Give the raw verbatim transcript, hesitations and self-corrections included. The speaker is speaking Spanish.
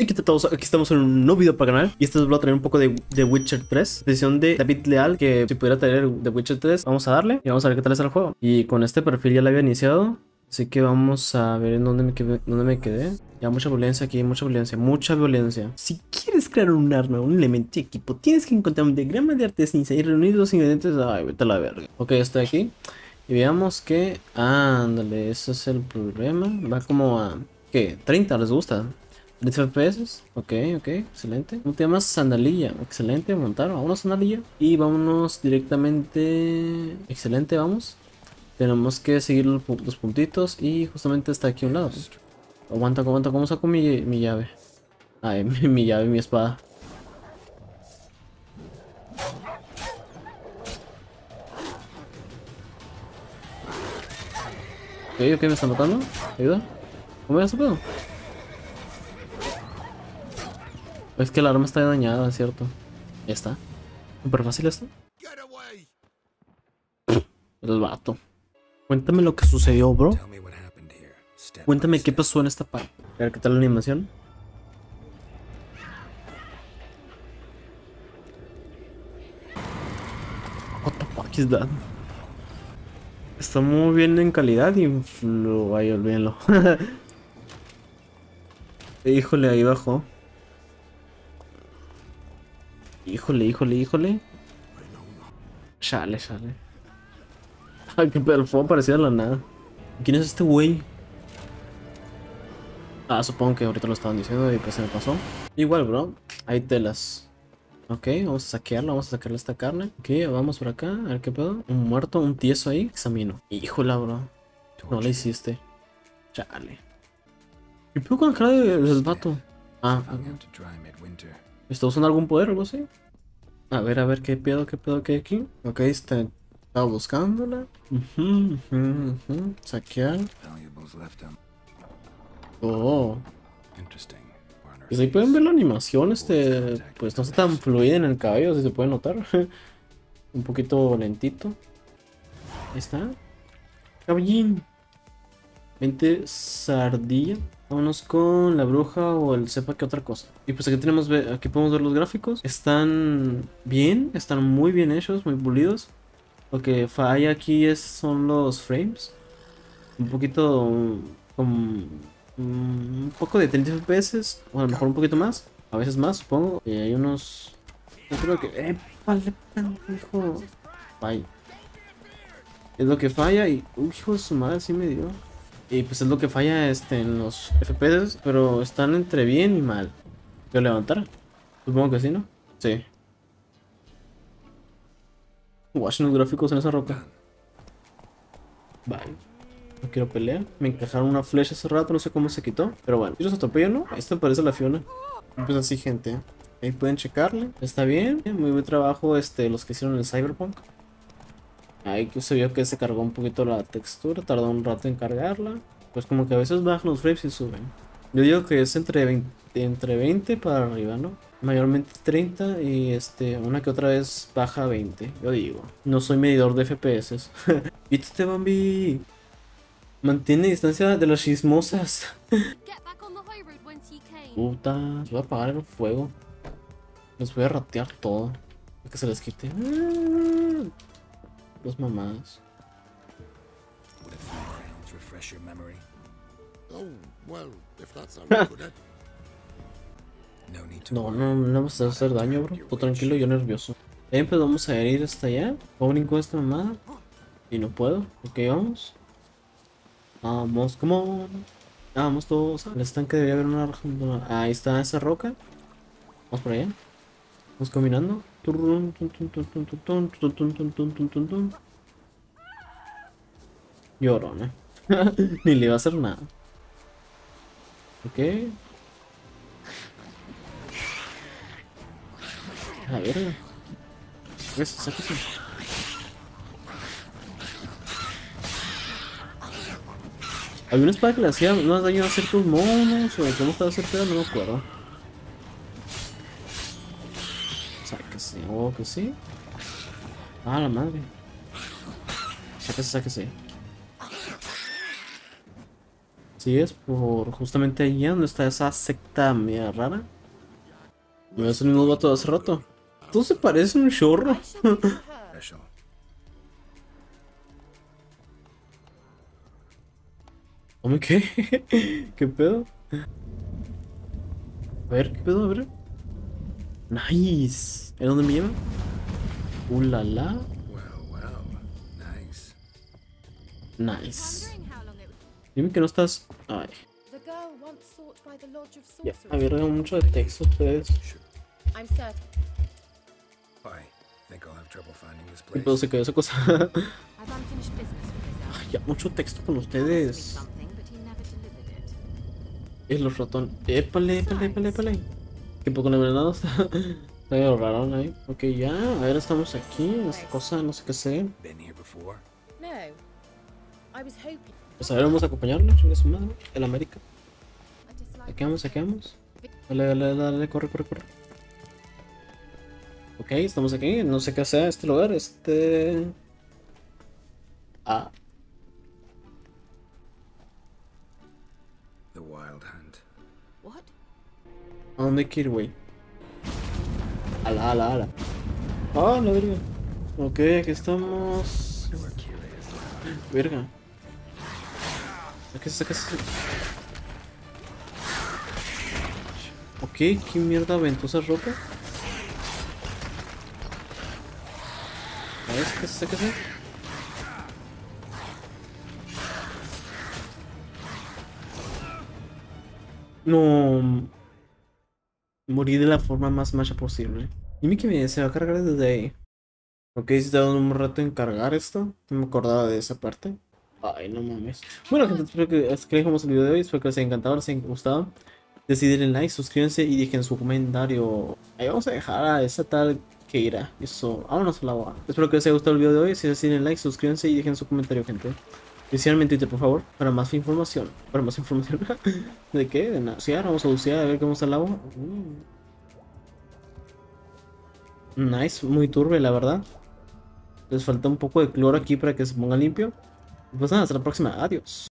Y que todos, aquí estamos en un nuevo video para el canal. Y este os voy a traer un poco de The Witcher tres. Decisión de David Leal, que si pudiera traer The Witcher tres, vamos a darle y vamos a ver qué tal es el juego. Y con este perfil ya lo había iniciado, así que vamos a ver en dónde me quedé, dónde me quedé. Ya mucha violencia aquí, mucha violencia, mucha violencia. Si quieres crear un arma, un elemento de equipo, tienes que encontrar un diagrama de artesanía y reunir los ingredientes. Ay, vete a la verga. Ok, estoy aquí. Y veamos que... Ándale, ese es el problema. Va como a... ¿Qué? ¿treinta les gusta? treinta F P S, ok, ok, excelente. ¿Cómo te llamas? Sandalilla, excelente, montar, vámonos sandalilla. Y vámonos directamente, excelente, vamos. Tenemos que seguir los, los puntitos y justamente está aquí a un lado. Aguanta, aguanta, ¿cómo saco mi, mi llave? Ay, mi, mi llave, mi espada. Ok, ok, me están matando, ayuda. ¿Cómo ya se puedo? Es que la arma está dañada, es cierto. Ya está. Súper fácil esto. El vato. Cuéntame lo que sucedió, bro. Cuéntame qué pasó en esta parte. A ver qué tal la animación. What the fuck is that? Está muy bien en calidad y flu... Ay, olvídenlo. Híjole, ahí bajó. Híjole, híjole, híjole. Chale, chale. Ay, que el fuego parecía de la nada. ¿Quién es este güey? Ah, supongo que ahorita lo estaban diciendo y pues se me pasó. Igual, bro. Hay telas. Ok, vamos a saquearlo, vamos a sacarle esta carne. Ok, vamos por acá, a ver qué pedo. Un muerto, un tieso ahí. Examino. Híjole, bro. No le hiciste. Chale. ¿Qué pedo con la cara del vato? Ah, ¿está usando algún poder o algo así? A ver, a ver, qué pedo, qué pedo que hay aquí. Ok, está, estaba buscándola. Uh -huh, uh -huh, uh -huh. Saquear. Oh. Pues ahí pueden ver la animación, este, pues no está tan fluida en el cabello, si se puede notar. Un poquito lentito. Ahí está. Caballín. Vente, sardilla. Vámonos con la bruja o el sepa que otra cosa. Y pues aquí tenemos, aquí podemos ver los gráficos. Están bien, están muy bien hechos, muy pulidos. Lo que falla aquí es, son los frames. Un poquito como... un poco de treinta F P S, o a lo mejor un poquito más, a veces más, supongo. Y hay unos... Yo creo que... ¡Eh, vale, pendejo! Vaya. Es lo que falla y... Uy, hijo de su madre, sí me dio. Y pues es lo que falla este, en los F P S, pero están entre bien y mal. ¿Quiero levantar? Supongo que sí, ¿no? Sí. Watch los gráficos en esa roca. Bye. No quiero pelear. Me encajaron una flecha hace rato, no sé cómo se quitó. Pero bueno, si los atropello, ¿no? Esto parece la Fiona. Pues así, gente. Ahí pueden checarle. Está bien. Muy buen trabajo este, los que hicieron el Cyberpunk. Ahí que se vio que se cargó un poquito la textura. Tardó un rato en cargarla. Pues como que a veces bajan los frames y suben. Yo digo que es entre veinte, entre veinte para arriba, ¿no? Mayormente treinta y este, una que otra vez baja a veinte. Yo digo. No soy medidor de F P S. ¡Vístete, Bambi! Mantiene distancia de las chismosas. Puta, voy a apagar el fuego. Les voy a ratear todo. Para que se les quite. Ah, los mamadas. No, no, no vamos a hacer daño, bro. Tú tranquilo, yo nervioso. Bien, pues vamos a ir hasta allá. Vamos a brincar esta mamada. Y no puedo. Ok, vamos. Vamos, como vamos todos. El estanque debería haber una... Ahí está esa roca. Vamos por allá. Vamos caminando. Llorona. Ni le va a hacer nada. Ok. A ver. Eso, sáquese. Había una espada que le hacía más daño a ciertos monos, o cómo estaba ese pedo, no me acuerdo. Sáquese, oh, que sí. Ah, la madre. Sáquese, sáquese. Sí, es por justamente allí donde está esa secta media rara. No es el mismo vato de hace rato. Todo se parece un chorro. Hombre, ¿qué? ¿Qué pedo? A ver, ¿qué pedo? A ver. Nice. ¿Es dónde me lleva? Uh, la, la. Nice. Dime que no estás. Ay. Ya, a ver, hago mucho de texto ustedes. ¿Qué pedo se quedó esa cosa? Ay, ya, mucho texto con ustedes. Es los ratón. Épale, épale, épale, épale. ¿Qué poco de verdad? Está medio raro ahí. Ok, ya. A ver, estamos aquí. Esta cosa, no sé qué sé. Pues a ver, vamos a acompañarlo. Chingue su madre. El América. Aquí vamos, aquí vamos. Dale, dale, dale, dale, corre, corre, corre. Ok, estamos aquí. No sé qué sea este lugar. Este. Ah. ¿A dónde hay que ir, güey? Ala, ala, ala. Ah, la verga. Ok, aquí estamos. Verga. ¿Qué es eso? ¿Qué es eso? Ok, ¿qué mierda aventó esa roca? ¿Sabes qué es eso? ¿Qué es eso? No. Morí de la forma más macha posible. Dime que me, se va a cargar desde ahí. Ok, si está dando un rato en cargar esto. No me acordaba de esa parte. Ay, no mames. Bueno, gente, espero que, es que les dejamos el video de hoy. Espero que les haya encantado, les haya gustado. Deciden like, suscríbanse y dejen su comentario. Ahí vamos a dejar a esa tal Keira. Eso, vámonos al agua. Espero que les haya gustado el video de hoy. Si deciden like, suscríbanse y dejen su comentario, gente. Especialmente en Twitter, por favor, para más información. Para más información. ¿De qué? De bucear. Vamos a bucear a ver cómo está el agua. Uh. Nice, muy turbio, la verdad. Les falta un poco de cloro aquí para que se ponga limpio. Pues nada, hasta la próxima. Adiós.